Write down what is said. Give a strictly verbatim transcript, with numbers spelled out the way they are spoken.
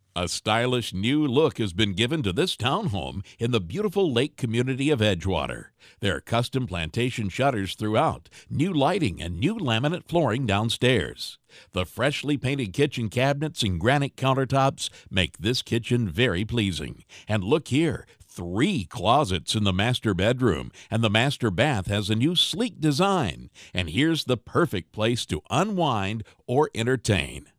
A stylish new look has been given to this townhome in the beautiful lake community of Edgewater. There are custom plantation shutters throughout, new lighting, and new laminate flooring downstairs. The freshly painted kitchen cabinets and granite countertops make this kitchen very pleasing. And look here, three closets in the master bedroom, and the master bath has a new sleek design. And here's the perfect place to unwind or entertain.